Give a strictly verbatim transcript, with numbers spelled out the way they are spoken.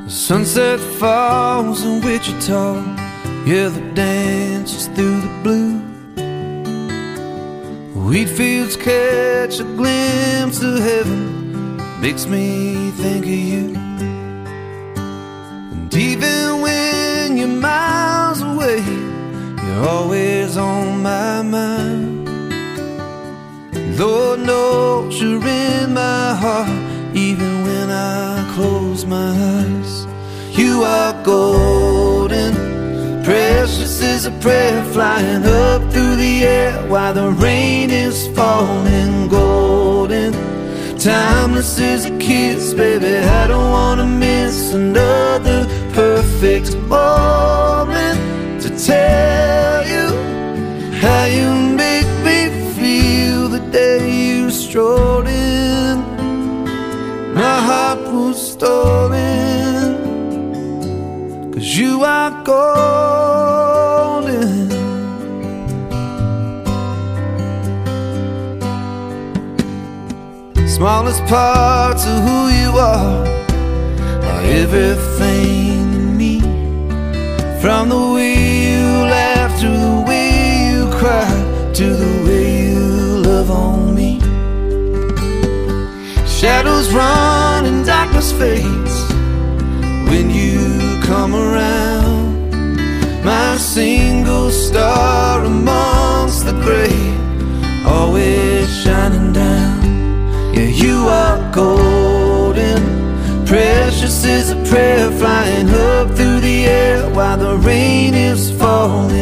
Sunset falls in Wichita, yeah, the dance is through the blue. Wheat fields catch a glimpse of heaven, makes me think of you. And even when you're miles away, you're always on my mind. Lord knows you're in my heart, even when I close my eyes. You are golden, precious as a prayer, flying up through the air while the rain is falling. Golden, timeless as a kiss, baby, I don't wanna miss another perfect moment to tell you how you make me feel the day you strolled in. My heart was stolen, 'cause you are golden. Smallest parts of who you are are everything to me. From the way you laugh to the way you cry, to the way you love on me. Shadows run and darkness fades when you come around. My single star amongst the gray, always shining down. Yeah, you are golden, precious as a prayer, flying up through the air while the rain is falling.